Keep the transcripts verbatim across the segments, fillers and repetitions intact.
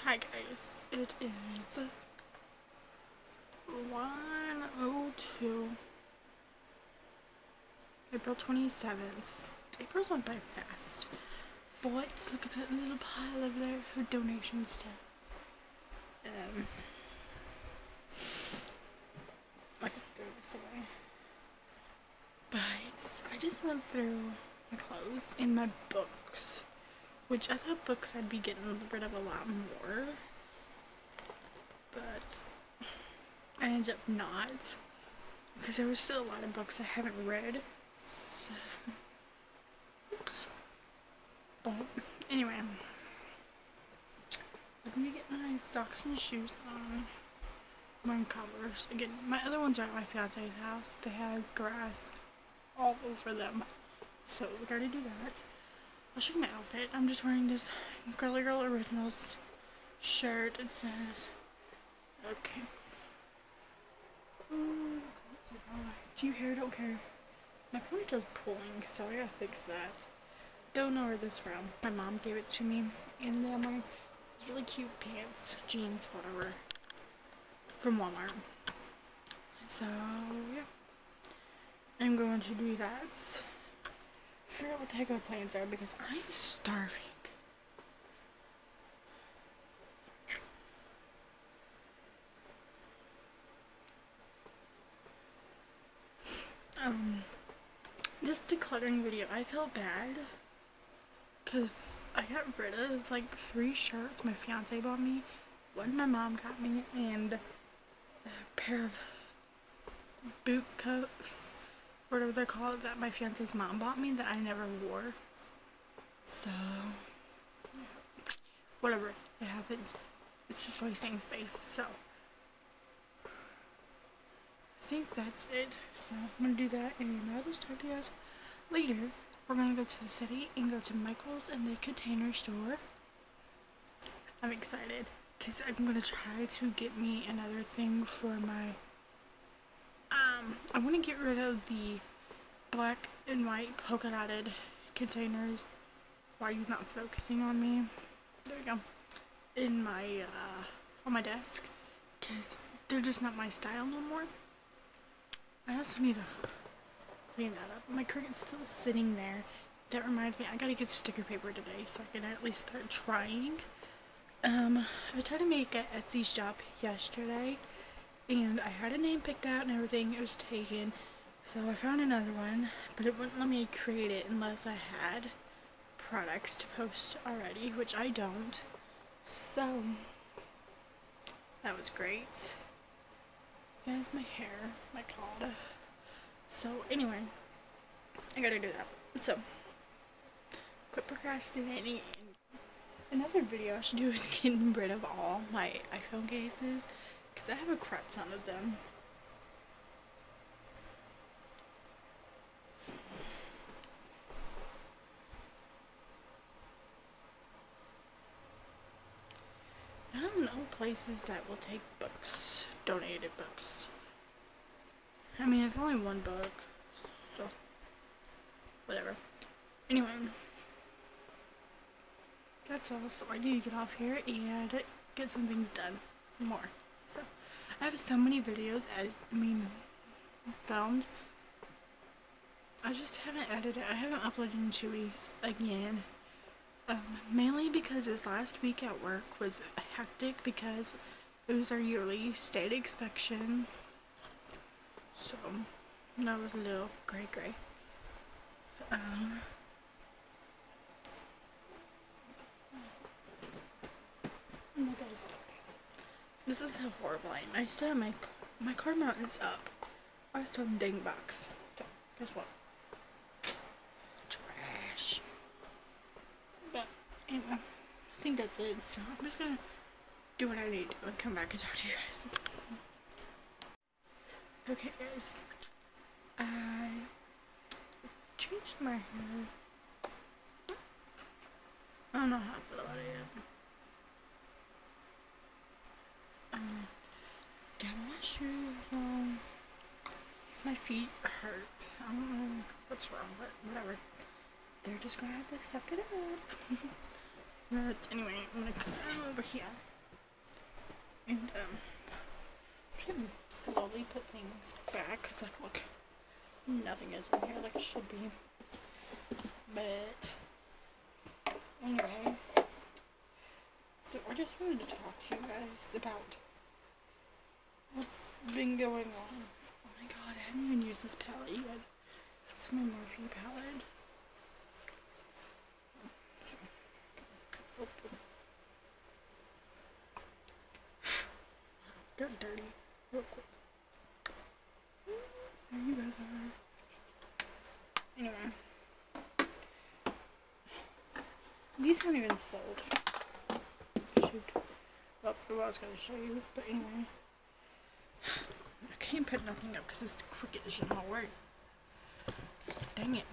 Hi guys, it is one oh two, April twenty-seventh. April's went by fast, but look at that little pile over there of donations to, um, I can throw this away. But I just went through my clothes and my books, which I thought books I'd be getting rid of a lot more, but I ended up not, because there was still a lot of books I haven't read. So, oops. But anyway, let me get my socks and shoes on. I'm wearing Converse again. My other ones are at my fiance's house. They have grass all over them, so we gotta do that. I'll show you my outfit. I'm just wearing this Girly Girl Originals shirt. It says, okay. Ooh, do you hear? Don't care. My ponytail's pulling, so I gotta fix that. Don't know where this is from. My mom gave it to me, and then I'm wearing these really cute pants, jeans, whatever, from Walmart. So yeah, I'm going to do that. Figure out what the heck our plans are because I'm starving. Um, this decluttering video, I felt bad because I got rid of like three shirts my fiance bought me, one my mom got me, and a pair of boot coats, whatever they're called, that my fiance's mom bought me that I never wore. So, yeah. Whatever, it happens. It's just wasting space, so I think that's it. So I'm gonna do that, and I'll just talk to you guys later. We're gonna go to the city and go to Michael's and the Container Store. I'm excited because I'm gonna try to get me another thing for my um I want to get rid of the black and white polka dotted containers. Why are you not focusing on me? There we go. In my uh on my desk, because they're just not my style no more. I also need to clean that up. My curtain's still sitting there. That reminds me, I gotta get sticker paper today so I can at least start trying. Um, I tried to make an Etsy shop yesterday, and I had a name picked out and everything. It was taken, so I found another one, but it wouldn't let me create it unless I had products to post already, which I don't. So that was great. Guys, my hair, my god. So anyway, I gotta do that. So quit procrastinating. Another video I should do is getting rid of all my iPhone cases, because I have a crap ton of them. I don't know places that will take books, donated books. I mean, it's only one book, so whatever. Anyway, that's all. So I need to get off here and get some things done more. So I have so many videos, ed I mean, filmed. I just haven't edited. I haven't uploaded in two weeks again. Um, mainly because this last week at work was hectic because it was our yearly state inspection. So that was a little gray gray. Um, oh my God, this is how horrible I am. I still have my my car mount is up. I still have a dang box. So guess what? Trash. But anyway, I think that's it. So I'm just gonna do what I need to do and come back and talk to you guys. Okay guys, I changed my hair. I don't know how I feel about it yet. Um, got my shoes on. My feet hurt. I don't know what's wrong, but whatever. They're just gonna have to suck it up. But anyway, I'm gonna come over here. And, um, I'm just gonna slowly put things back, because, like, look, nothing is in here like it should be. But, anyway, so I just wanted to talk to you guys about what's been going on. Oh my god, I haven't even used this palette yet. It's my Morphe palette. Got dirty real quick. There you guys are. Anyway. These haven't even sold. Shoot. Well, I was going to show you, but anyway. I can't put nothing up because this Cricut should not work. Dang it.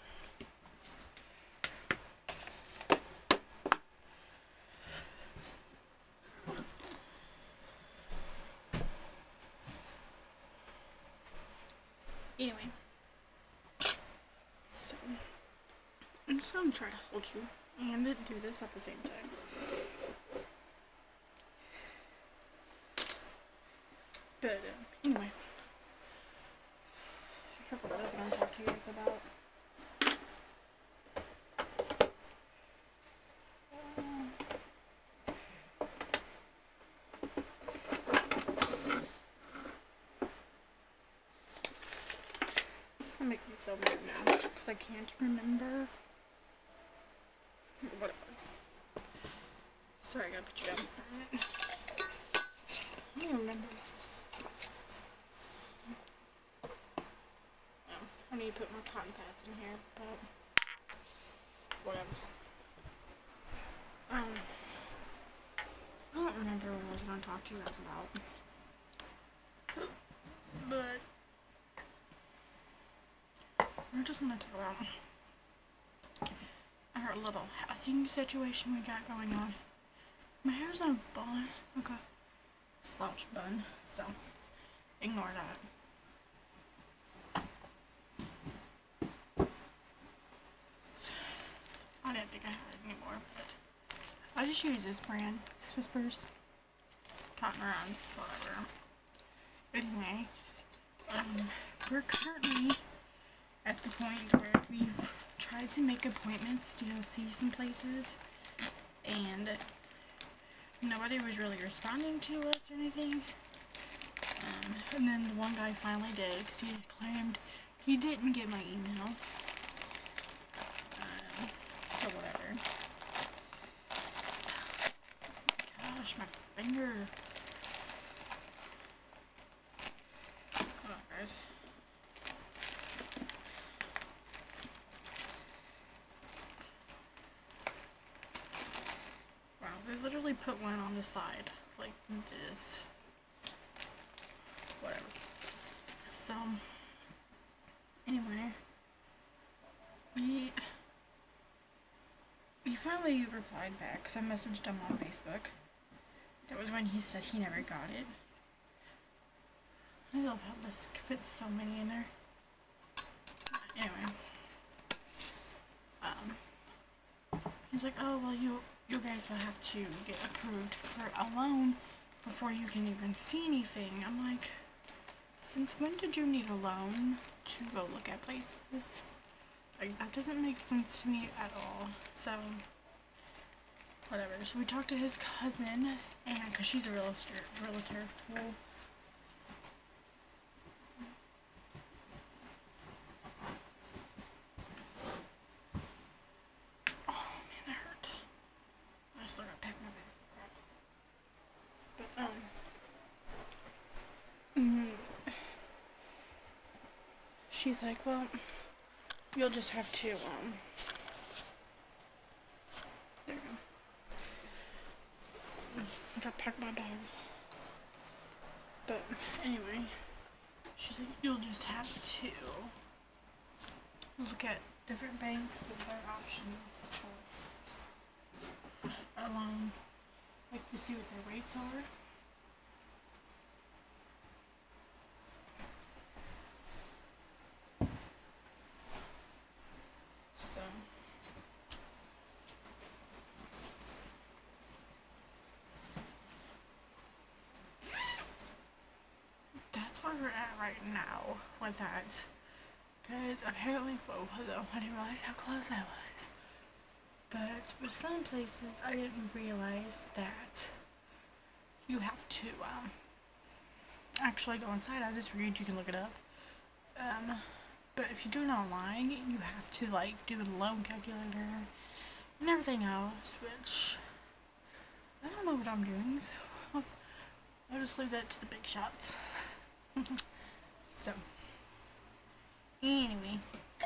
Anyway. So, I'm just going to try to hold you and do this at the same time. But, uh, anyway. I forgot what I was going to talk to you guys about. It's going to make me so mad now because I can't remember what it was. Sorry, I gotta put you down for a minute. I don't even remember. Oh, I need to put more cotton pads in here, but whatever. Um, I don't remember what I was going to talk to you guys about. But we're just going to talk about our little housing situation we got going on. My hair's in a bun, like a slouch bun, so ignore that. I didn't think I had it anymore, but I just use this brand, Whispers, Cotton Rounds, whatever. Anyway, um, we're currently at the point where we've tried to make appointments to go see some places, and nobody was really responding to us or anything. Um, and then the one guy finally did, because he claimed he didn't get my email. Um, so whatever. Gosh, my finger. Hold on, guys. Wow, they literally put one on the side, like this. Whatever. So, anyway, we, he finally replied back, because I messaged him on Facebook. That was when he said he never got it. I love how this fits so many in there. Anyway. Um, he's like, oh, well, you, you guys will have to get approved for a loan before you can even see anything. I'm like, since when did you need a loan to go look at places? Like, that doesn't make sense to me at all. So, whatever. So we talked to his cousin, and because she's a realtor, realtor. Well, oh man, that hurt. I still gotta pack my bag. But um, mm, she's like, well, you'll just have to um. There you go. I gotta pack my bag. But anyway, she's like, you'll just have to look at different banks and their options for a loan, like to see what their rates are. So right now with that. Because apparently, whoa, hello, I didn't realize how close I was. But with some places, I didn't realize that you have to, um, actually go inside. I just read, you can look it up. Um, but if you do it online, you have to, like, do the loan calculator and everything else, which I don't know what I'm doing, so I'll just leave that to the big shots. So, anyway.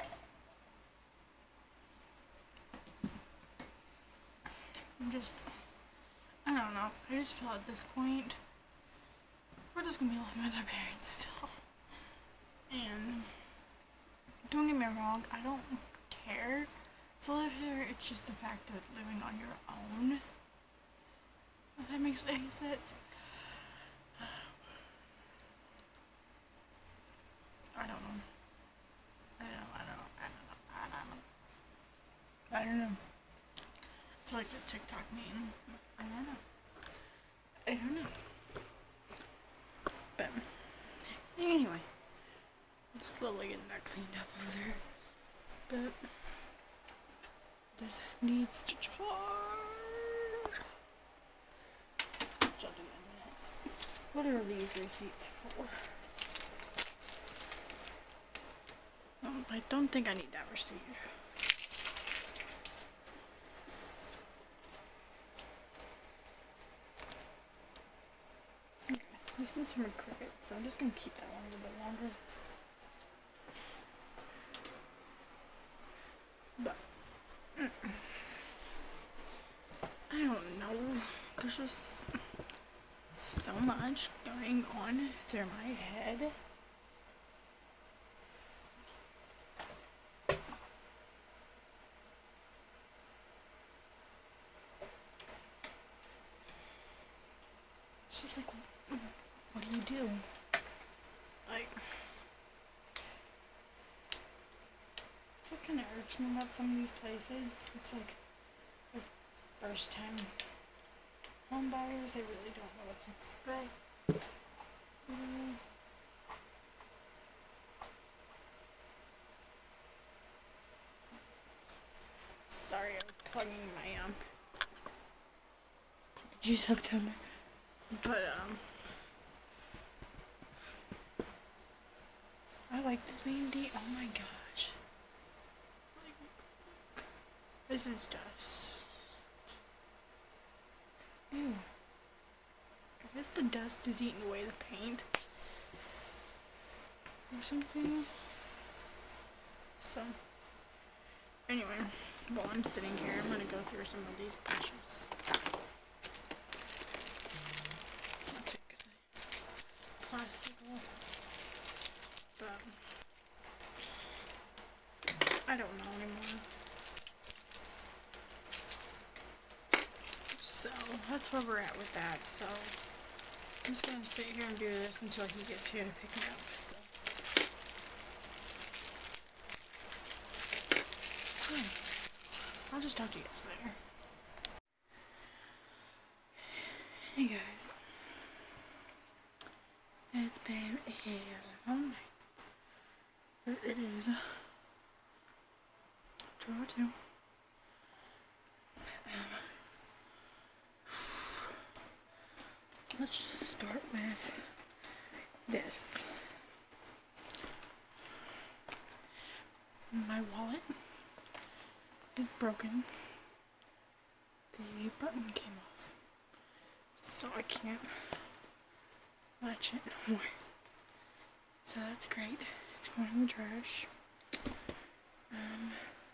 I'm just, I don't know, I just feel at this point, we're just gonna be living with our parents still. And, don't get me wrong, I don't care to live here, it's just the fact of living on your own. If that makes any sense. I don't know. I don't know, I don't know, I don't know, I don't know. I don't know. I feel like the TikTok meme. I don't know. I don't know. But, anyway. I'm slowly getting that cleaned up over there. But, this needs to charge. Which I'll do in a minute. What are these receipts for? Um, I don't think I need that receipt. Okay, this one's from a Cricut, so I'm just gonna keep that one a little bit longer. But mm, I don't know. There's just so much going on through my head. It's just like, what do you do? Like, it's what kind of irks me about some of these places. It's like, with first time home buyers, they really don't know what to expect. Mm. Sorry, I was plugging my, um, juice hooked on there. But, um, I like this vanity. Oh my gosh. Like, this is dust. Ew. I guess the dust is eating away the paint. Or something. So, anyway, while I'm sitting here, I'm gonna go through some of these brushes. Plastic off. But I don't know anymore. So that's where we're at with that. So I'm just gonna sit here and do this until he gets here to pick me up. So yeah. I'll just talk to you guys later. Hey guys. It's been a long night, but it is twelve oh two. Um, let's just start with this. My wallet is broken. The button came off, so I can't latch it no more. So that's great. It's going in the trash. Um,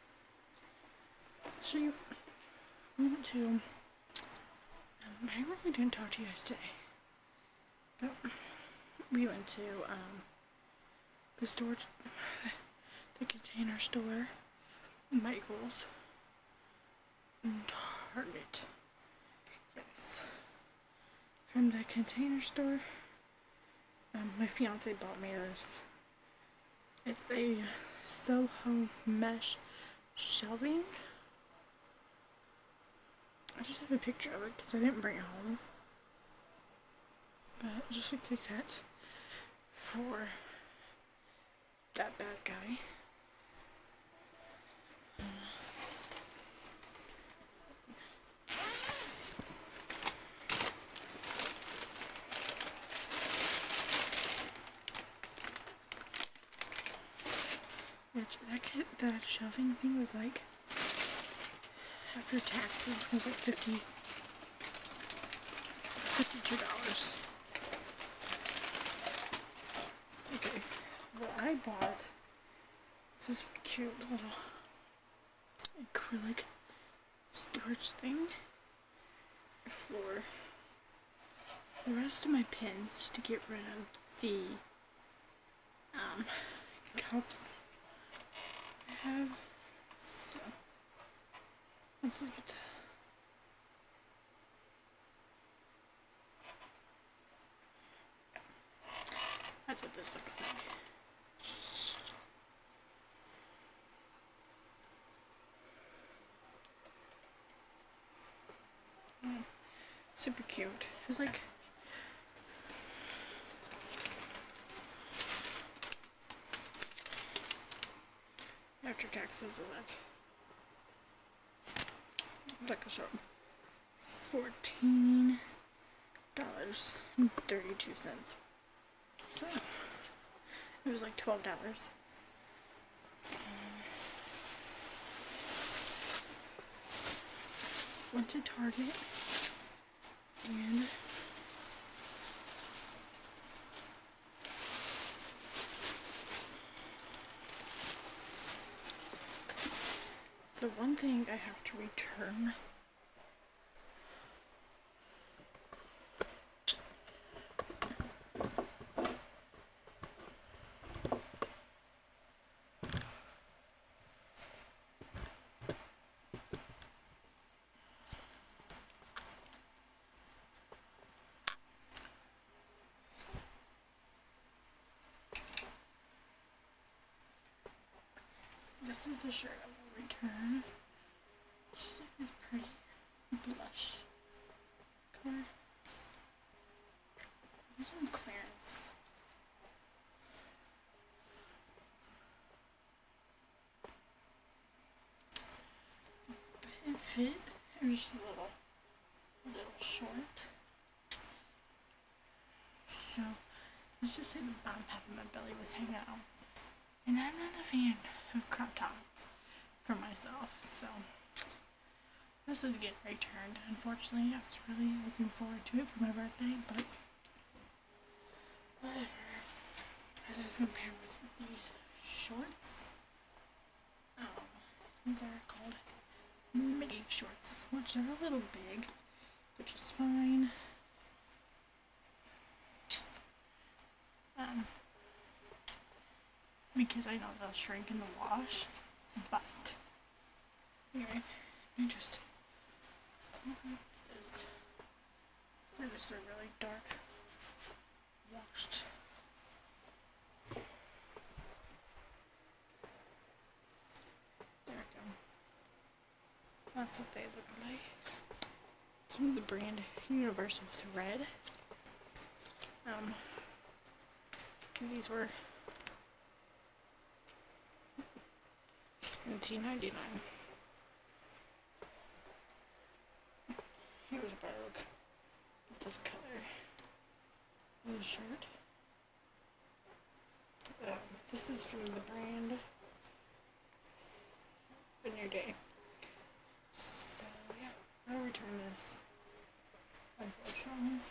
so you went to, um, I really didn't talk to you guys today, but we went to, um, the store, the Container Store, Michaels, and Target. Yes. From the Container Store, Um, my fiance bought me this. It's a Soho mesh shelving. I just have a picture of it because I didn't bring it home. But it just looks like that for that bad guy. Which that kid, that shelving thing was like, after taxes, it was like fifty, fifty-two dollars. Okay, what I bought is this cute little acrylic storage thing for the rest of my pins to get rid of the um, cups I have. So, this is what the, that's what this looks like. Yeah, super cute. It's like after taxes are like like a short fourteen dollars and thirty-two cents. So it was like twelve dollars. Went to Target and the one thing I have to return this is a shirt I will return. She's like this pretty blush color. This one's clearance. But it fit. It was just a little, a little short. So let's just say the bottom half of my belly was hanging out. And I'm not a fan of crop tops for myself, so this is getting returned. Unfortunately, I was really looking forward to it for my birthday, but whatever. As I was comparing with these shorts, um, they're called midi shorts, which are a little big, which is fine. Um, because I know they'll shrink in the wash, but anyway, I just they're just a really dark washed. There we go. That's what they look like. It's from the brand Universal Thread. Um, these were nineteen ninety-nine. Here's a better look at this color of the shirt. Um, this is from the brand A New Day. So yeah, I'll return this, unfortunately.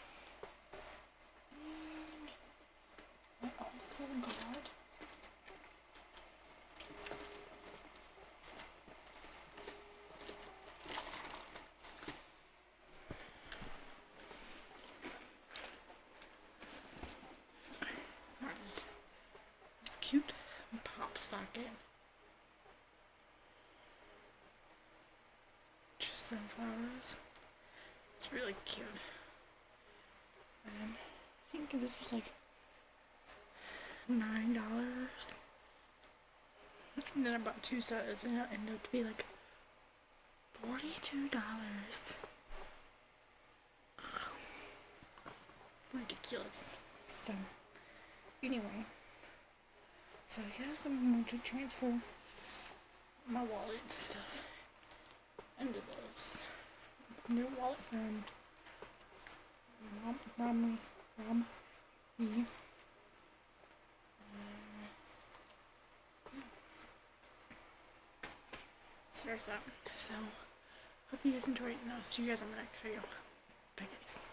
And I also got cute pop socket. Just sunflowers. It's really cute. Um, I think this was like nine dollars. And then I bought two sets and it ended up to be like forty-two dollars. Ridiculous. So, anyway. So yes, I'm going to transfer my wallet and stuff into this new wallet from Rom Romney Rom E. So there's that. So hope you guys enjoyed, and I'll see you guys in the next video. Bye guys.